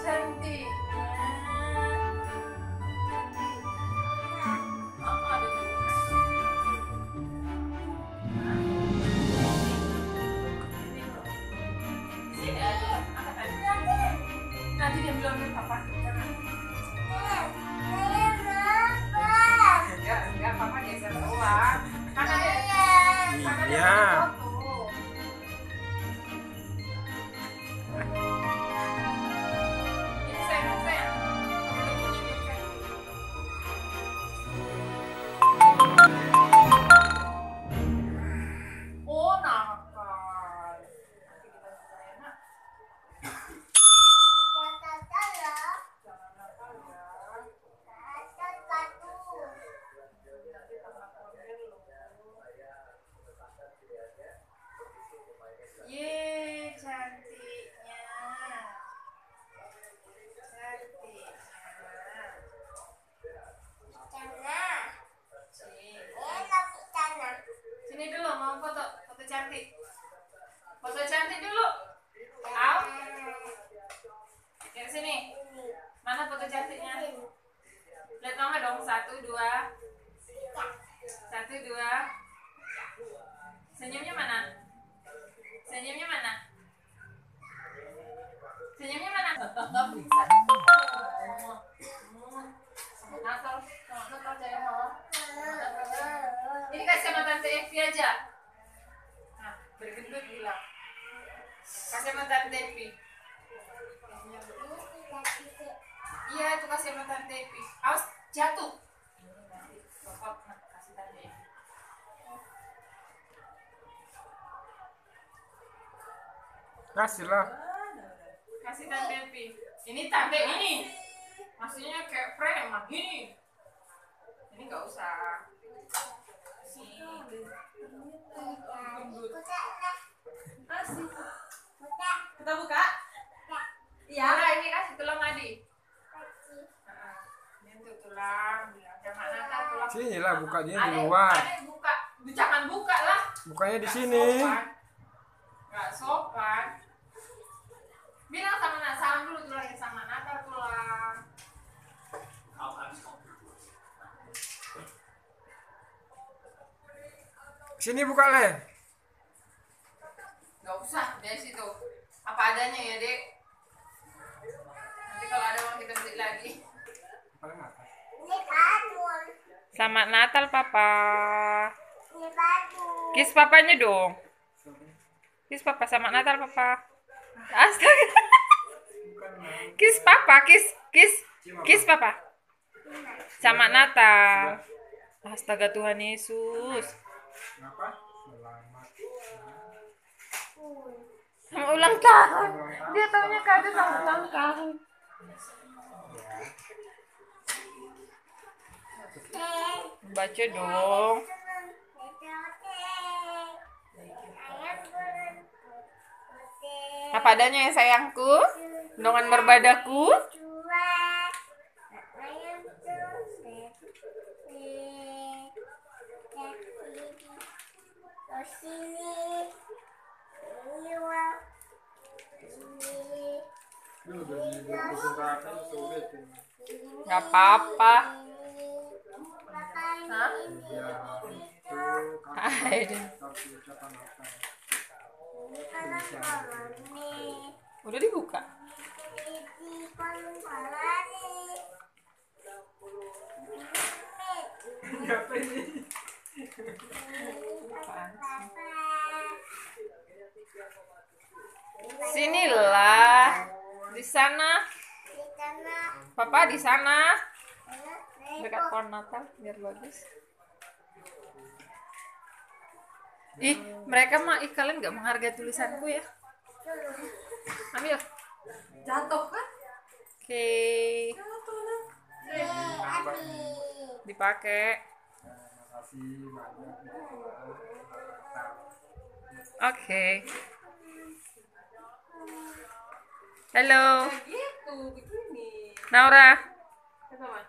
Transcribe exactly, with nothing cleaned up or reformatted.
cantiknya. Nanti dia bilang dulu papa. Enggak, enggak, papa geser ulang. Karena dia, karena dia Iya. foto. Ini sayang, sayang. Oh, nakal. Nanti kita selesai, nak. Jangan nakal ya. Yeay, cantiknya. Cantiknya. Sini dulu, mau foto. Foto cantik. Foto cantik dulu. Au. Yang sini. Mana foto cantiknya? Lihat mama dong. Satu, dua. Satu, dua. Senyumnya mana? Senyumnya mana? Senyumnya mana? Nggak bisa. Nakal, nakal saya mau. Ini kasih sama tante Evi aja. Nah, bergendut bilang. Kasih sama tante Evi. Iya, itu kasih sama tante Evi. Awas jatuh. Bapak kasih tante Evi. Kasih lah. Kasih tante Evi. Ini tante ini. Maksudnya kayak preman gini. Ini nggak usah. Sini. Kasih. Kita buka. Iya. Nah, ini kasih tulang Adi. Nah, ini untuk tulang. Jangan nakal tulang. Sini lah, bukanya di Adek, luar. adek buka. Jangan buka lah. Bukanya di Nggak sini. sopan. Nggak sopan. Bilang sama nak, salam dulu tulangnya sama nakal tulang. Sini buka le. Nggak usah dari situ. Apa adanya ya dek. Nanti kalau ada uang kita beli lagi. Selamat Natal papa. Kiss papanya dong. Kiss papa, selamat Natal papa. Astaga. Kiss papa, kiss, kiss, kiss papa. Selamat Natal. Astaga Tuhan Yesus. Kenapa? Selamat. Sama ulang tahun. Dia taunya kado sama ulang tahun. Baca dong. Apa adanya ya sayangku? Dengan berbadaku. Gak apa-apa. Hah? Udah dibuka. Sinilah. Di sana. Papa di sana. Dekat pohon Natal biar bagus. Ih, mereka mah ih, kalian nggak menghargai tulisanku ya. Ambil. Jatuh kan? Oke. Dipakai. Oke. Halo. Gitu, begini. Naura. Kenapa?